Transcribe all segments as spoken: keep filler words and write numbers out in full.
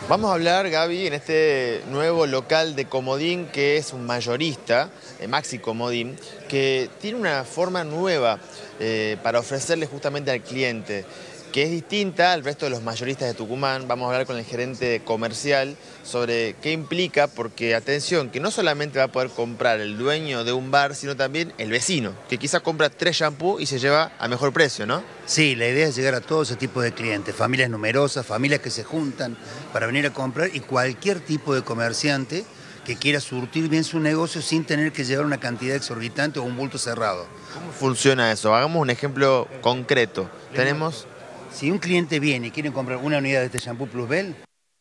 Vamos a hablar, Gaby, en este nuevo local de Comodín, que es un mayorista, eh, Maxi Comodín, que tiene una forma nueva eh, para ofrecerle justamente al cliente, que es distinta al resto de los mayoristas de Tucumán. Vamos a hablar con el gerente comercial sobre qué implica, porque atención, que no solamente va a poder comprar el dueño de un bar, sino también el vecino, que quizá compra tres shampoos y se lleva a mejor precio, ¿no? Sí, la idea es llegar a todo ese tipo de clientes, familias numerosas, familias que se juntan para venir a comprar y cualquier tipo de comerciante que quiera surtir bien su negocio sin tener que llevar una cantidad exorbitante o un bulto cerrado. ¿Cómo funciona eso? Hagamos un ejemplo concreto. Tenemos... Si un cliente viene y quiere comprar una unidad de este shampoo Plusbel,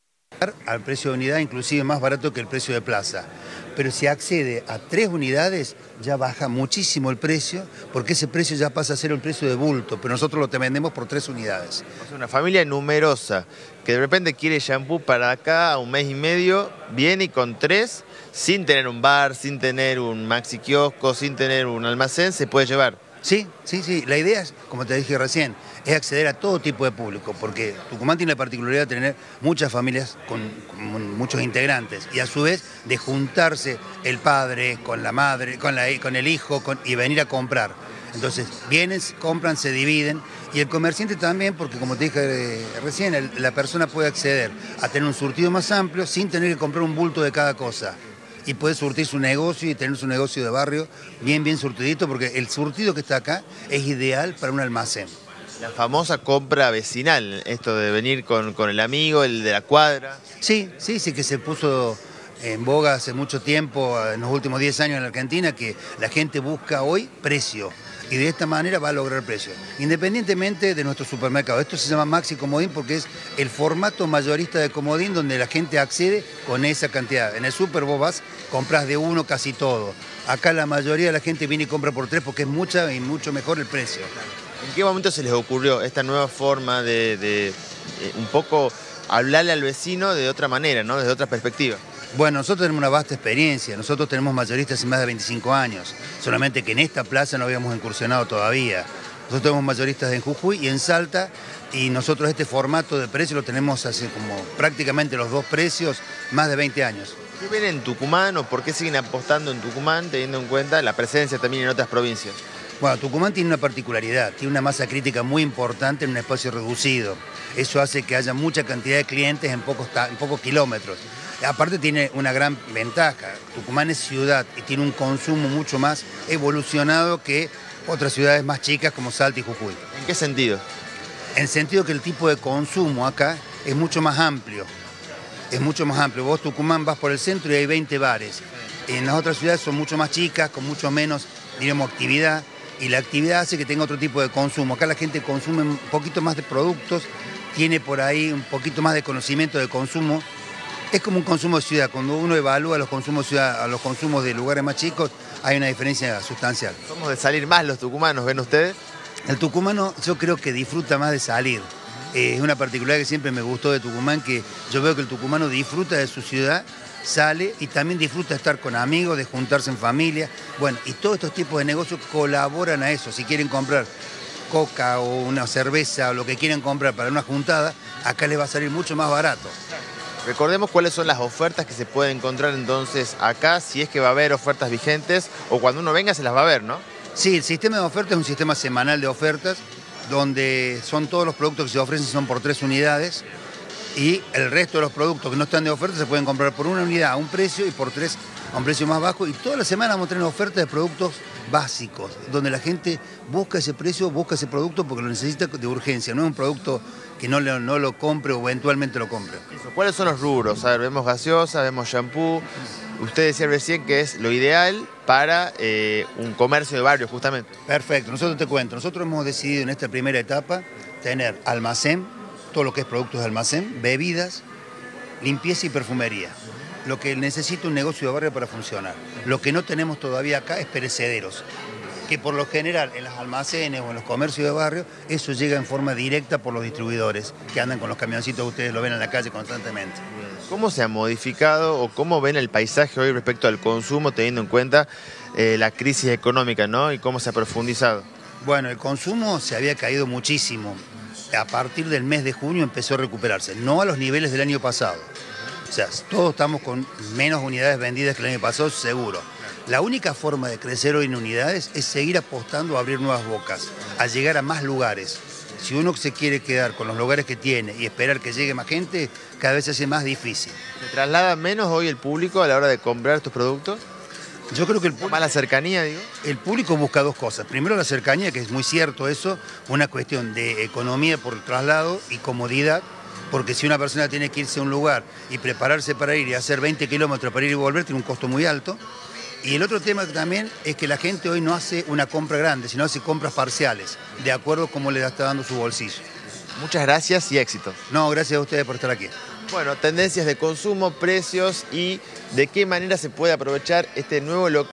al precio de unidad inclusive más barato que el precio de plaza. Pero si accede a tres unidades, ya baja muchísimo el precio, porque ese precio ya pasa a ser el precio de bulto, pero nosotros lo te vendemos por tres unidades. O sea, una familia numerosa que de repente quiere shampoo para acá a un mes y medio, viene y con tres, sin tener un bar, sin tener un maxi kiosco, sin tener un almacén, se puede llevar. Sí, sí, sí. La idea es, como te dije recién, es acceder a todo tipo de público, porque Tucumán tiene la particularidad de tener muchas familias con, con muchos integrantes y a su vez de juntarse el padre con la madre, con, la, con el hijo con, y venir a comprar. Entonces vienen, compran, se dividen y el comerciante también, porque como te dije recién, el, la persona puede acceder a tener un surtido más amplio sin tener que comprar un bulto de cada cosa. Y puede surtir su negocio y tener su negocio de barrio bien, bien surtidito, porque el surtido que está acá es ideal para un almacén. La famosa compra vecinal, esto de venir con, con el amigo, el de la cuadra. Sí, sí, sí que se puso en boga hace mucho tiempo, en los últimos diez años en la Argentina, que la gente busca hoy precio. Y de esta manera va a lograr precio, independientemente de nuestro supermercado. Esto se llama Maxi Comodín porque es el formato mayorista de Comodín donde la gente accede con esa cantidad. En el super vos vas, compras de uno casi todo. Acá la mayoría de la gente viene y compra por tres porque es mucha y mucho mejor el precio. ¿En qué momento se les ocurrió esta nueva forma de, de, de un poco hablarle al vecino de otra manera, ¿no? Desde otra perspectiva? Bueno, nosotros tenemos una vasta experiencia, nosotros tenemos mayoristas hace más de veinticinco años, solamente que en esta plaza no habíamos incursionado todavía. Nosotros tenemos mayoristas en Jujuy y en Salta y nosotros este formato de precio lo tenemos hace como prácticamente los dos precios, más de veinte años. ¿Qué ven en Tucumán o por qué siguen apostando en Tucumán teniendo en cuenta la presencia también en otras provincias? Bueno, Tucumán tiene una particularidad, tiene una masa crítica muy importante en un espacio reducido. Eso hace que haya mucha cantidad de clientes en pocos, en pocos kilómetros. Aparte tiene una gran ventaja, Tucumán es ciudad y tiene un consumo mucho más evolucionado que otras ciudades más chicas como Salta y Jujuy. ¿En qué sentido? En el sentido que el tipo de consumo acá es mucho más amplio, es mucho más amplio. Vos Tucumán vas por el centro y hay veinte bares. En las otras ciudades son mucho más chicas, con mucho menos, digamos, actividad y la actividad hace que tenga otro tipo de consumo. Acá la gente consume un poquito más de productos, tiene por ahí un poquito más de conocimiento de consumo. Es como un consumo de ciudad, cuando uno evalúa los consumos de ciudad a los consumos de lugares más chicos, hay una diferencia sustancial. ¿Somos de salir más los tucumanos, ven ustedes? El tucumano yo creo que disfruta más de salir. Eh, es una particularidad que siempre me gustó de Tucumán, que yo veo que el tucumano disfruta de su ciudad, sale y también disfruta de estar con amigos, de juntarse en familia. Bueno, y todos estos tipos de negocios colaboran a eso. Si quieren comprar coca o una cerveza o lo que quieran comprar para una juntada, acá les va a salir mucho más barato. Recordemos cuáles son las ofertas que se pueden encontrar entonces acá, si es que va a haber ofertas vigentes o cuando uno venga se las va a ver, ¿no? Sí, el sistema de ofertas es un sistema semanal de ofertas donde son todos los productos que se ofrecen son por tres unidades y el resto de los productos que no están de oferta se pueden comprar por una unidad a un precio y por tres a un precio más bajo y toda la semana vamos a tener ofertas de productos básicos, donde la gente busca ese precio, busca ese producto porque lo necesita de urgencia, no es un producto que no lo, no lo compre o eventualmente lo compre. ¿Cuáles son los rubros? A ver, vemos gaseosa, vemos shampoo. Usted decía recién que es lo ideal para eh, un comercio de barrio, justamente. Perfecto, nosotros te cuento, nosotros hemos decidido en esta primera etapa tener almacén, todo lo que es productos de almacén, bebidas, limpieza y perfumería. Lo que necesita un negocio de barrio para funcionar. Lo que no tenemos todavía acá es perecederos, que por lo general en los almacenes o en los comercios de barrio, eso llega en forma directa por los distribuidores, que andan con los camioncitos, ustedes lo ven en la calle constantemente. ¿Cómo se ha modificado o cómo ven el paisaje hoy respecto al consumo, teniendo en cuenta eh, la crisis económica, ¿no? Y cómo se ha profundizado? Bueno, el consumo se había caído muchísimo. a partir del mes de junio empezó a recuperarse, no a los niveles del año pasado. O sea, todos estamos con menos unidades vendidas que el año pasado, seguro. La única forma de crecer hoy en unidades es seguir apostando a abrir nuevas bocas, a llegar a más lugares. Si uno se quiere quedar con los lugares que tiene y esperar que llegue más gente, cada vez se hace más difícil. ¿Se traslada menos hoy el público a la hora de comprar estos productos? Yo creo que el público, ¿Más la cercanía, digo? El público busca dos cosas. Primero la cercanía, que es muy cierto eso, una cuestión de economía por el traslado y comodidad, porque si una persona tiene que irse a un lugar y prepararse para ir y hacer veinte kilómetros para ir y volver, tiene un costo muy alto. Y el otro tema también es que la gente hoy no hace una compra grande, sino hace compras parciales, de acuerdo a cómo le está dando su bolsillo. Muchas gracias y éxito. No, gracias a ustedes por estar aquí. Bueno, tendencias de consumo, precios y de qué manera se puede aprovechar este nuevo local